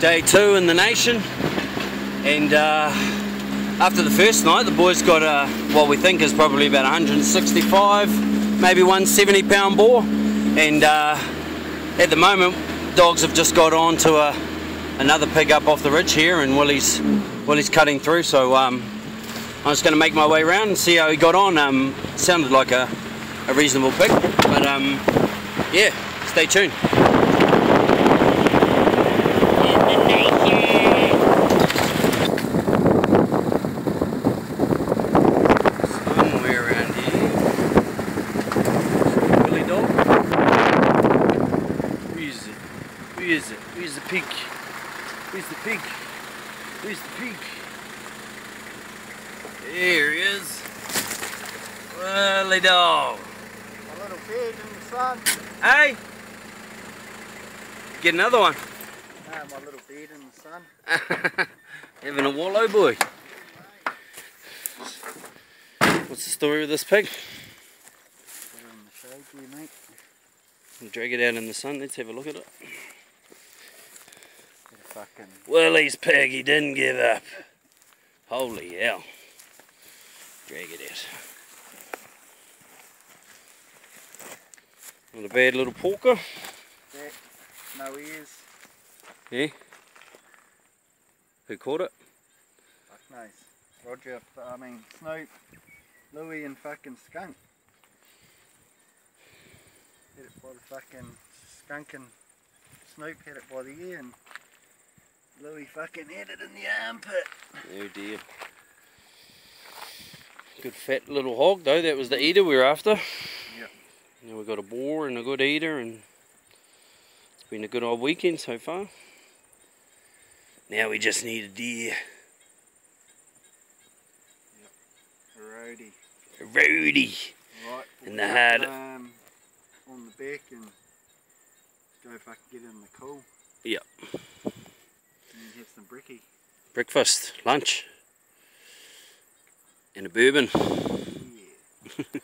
Day 2 in the nation, and after the first night the boys got what we think is probably about 165, maybe 170 pound boar, and at the moment dogs have just got on to another pig up off the ridge here, and Willie's cutting through, so I'm just going to make my way around and see how he got on. Sounded like a reasonable pig, but yeah, stay tuned. Somewhere around here. Willie dog. Where is it? Where is it? Where's the pig? Where's the pig? Where's the pig? There he is. Willie dog. A little bed in the sun. Hey! Get another one. Ah, my little bed in the sun. Having a wallow, boy. What's the story with this pig? Put it in the shade there, mate. We'll drag it out in the sun. Let's have a look at it. Fucking Willie's pig, he didn't give up. Holy hell. Drag it out. Not a bad little porker. that, no ears. Yeah. Who caught it? Fuck knows. Roger, Snoop, Louie and fucking Skunk. Had it by the fucking Skunk, and Snoop had it by the ear, and Louie fucking had it in the armpit. Oh dear. Good fat little hog though, that was the eater we were after. Yep. Now we've got a boar and a good eater, and it's been a good old weekend so far. Now we just need a deer. Yep. A roadie. A roadie. Right. In the head. On the back and go fucking get in the cool. Yep. And have some brekkie. Breakfast, lunch, and a bourbon. Yeah.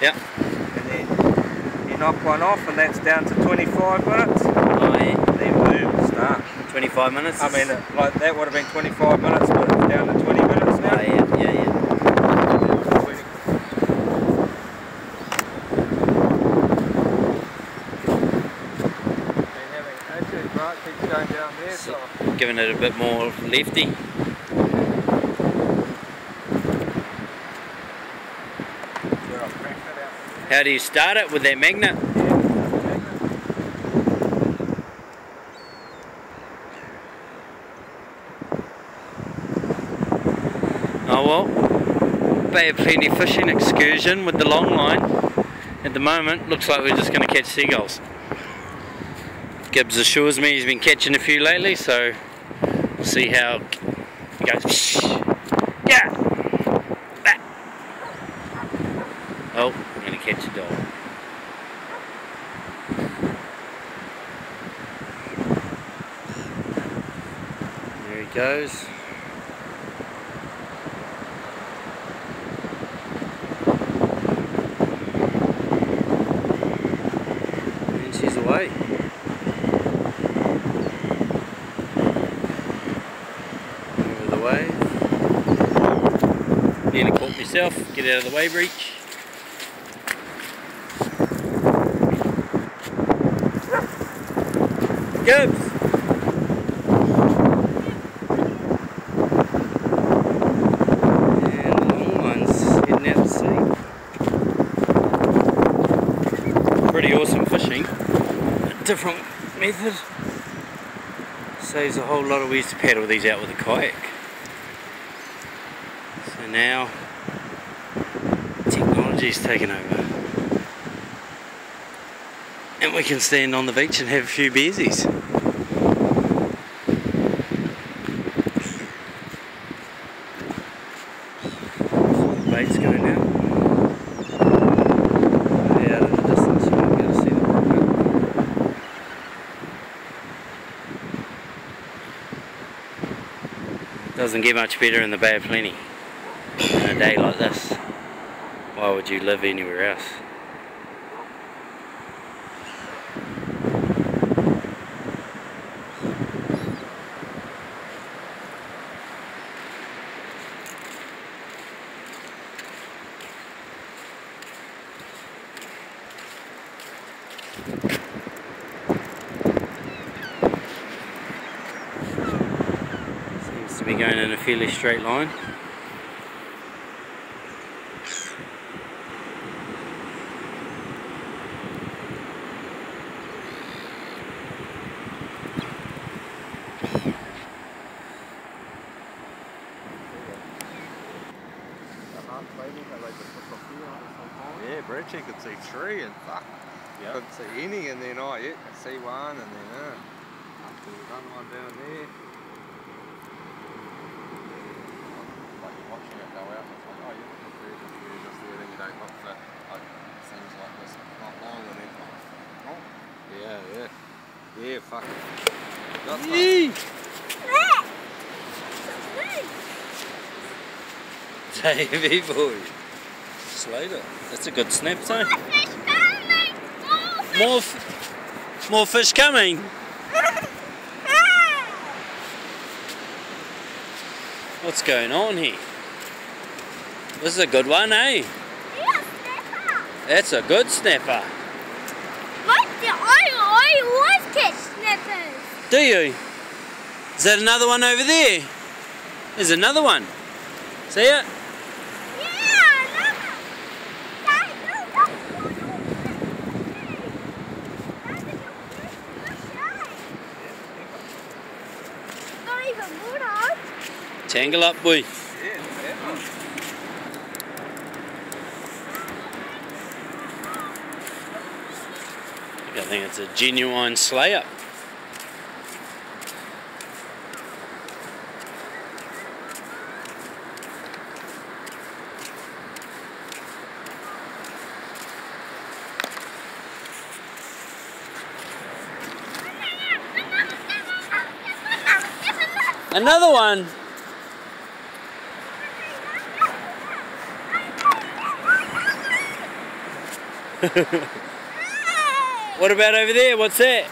Yeah. And then you knock one off and that's down to 25 minutes. Oh yeah. And then boom, start. 25 minutes? I mean, like that would have been 25 minutes, but it's down to 20 minutes now. Oh yeah, yeah, yeah. Keeps going down there, so giving it a bit more lefty. How do you start it with that magnet? Oh well, Bay of Plenty fishing excursion with the long line. At the moment, looks like we're just going to catch seagulls. Gibbs assures me he's been catching a few lately, so we'll see how it goes. Yeah! Ah. Oh, we're going to catch a dog. There he goes. And she's away. Wave. Nearly caught myself. Get out of the wave reach. Gibbs! And long lines heading out to sea. Pretty awesome fishing. A different method. Saves a whole lot of. We used to paddle these out with a kayak. So now technology's taken over. And we can stand on the beach and have a few beersies. The bait's going out. Way out in the distance, you won't be able to see the rocket. Doesn't get much better in the Bay of Plenty. On a day like this, why would you live anywhere else? Seems to be going in a fairly straight line. Yeah, Bridgie could see 3 and fuck. Yep. Couldn't see any, and then oh yeah, could see 1 and then we've done one down there. Like you're watching it go out and it's like, oh yeah, just there, then you don't look for like seems like this not long and then oh. Yeah. Yeah, fuck it. Davey boy. Slater. That's a good snap, so. More fish coming. What's going on here? This is a good one, eh? Yeah, snapper. That's a good snapper. I always catch snappers. Do you? Is that another one over there? There's another one. See it? Tangle up, boy. Yeah, I think it's a genuine slayer. Another one. What about over there? What's that?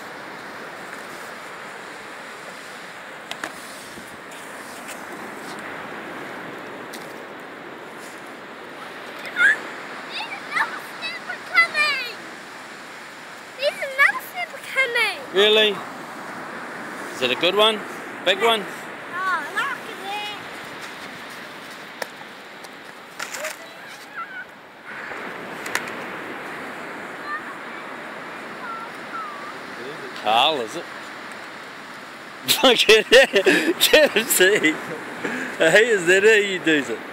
Really? Is it a good one? Big one? Oh, look at Carl, is it? Look at that! Can you see? Hey, is that how you do it?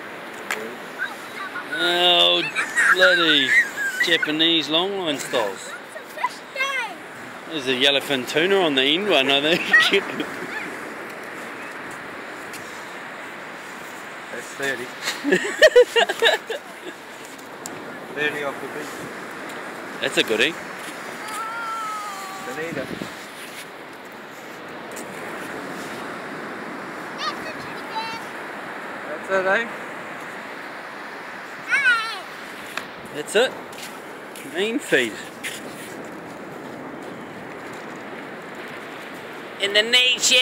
Oh, bloody Japanese longline styles. There's a yellowfin tuna on the end one, I think. That's 30. 30 off the beach. That's a goodie. Bonita. That's it, eh? That's it. Main feed. In the nation!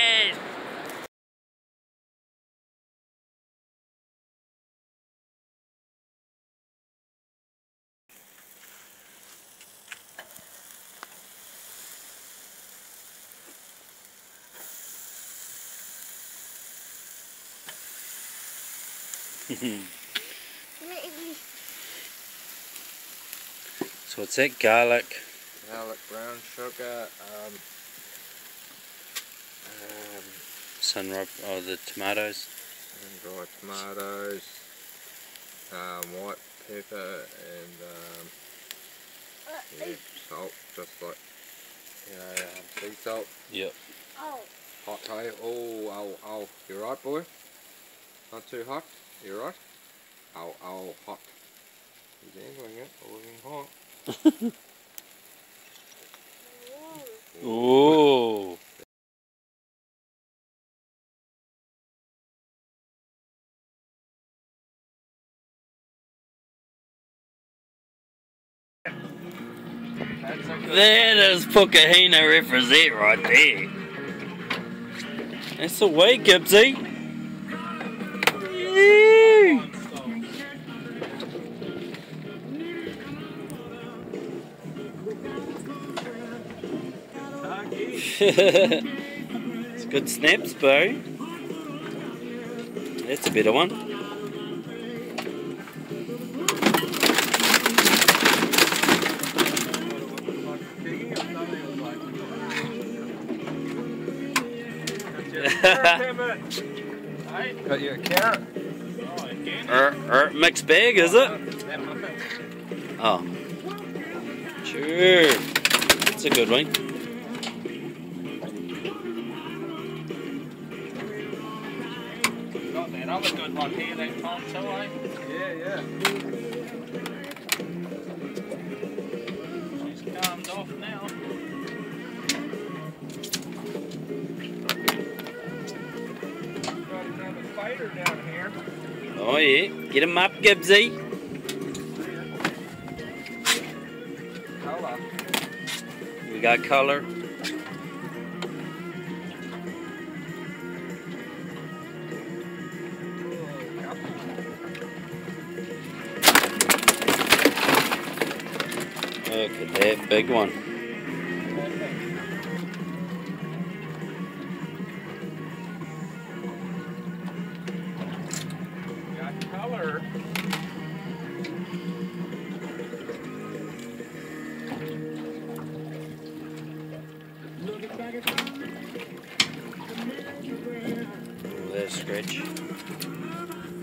So what's that? Garlic. Garlic, brown sugar, Sunripe, oh, the tomatoes. and dried tomatoes, white pepper, and yeah, salt, just like, you know, sea salt. Yep. Oh. Hot, hey? Oh, you right, boy? Not too hot? You right? Oh, hot. He's angling it, looking hot. Ooh. That is Pukahina represent right there. That's the way, Gibbsy. It's good snaps, bro. That's a better one. Got your carrot? Mixed bag, is it? Oh. Sure. That's a good one. Got that other good one here that time too, eh? Yeah. She's calmed off now. Got another fighter down here. Oh yeah. Get him up, Gibbsy. Colour. We got color. Look at that big one. Got color. Oh, there's a scratch.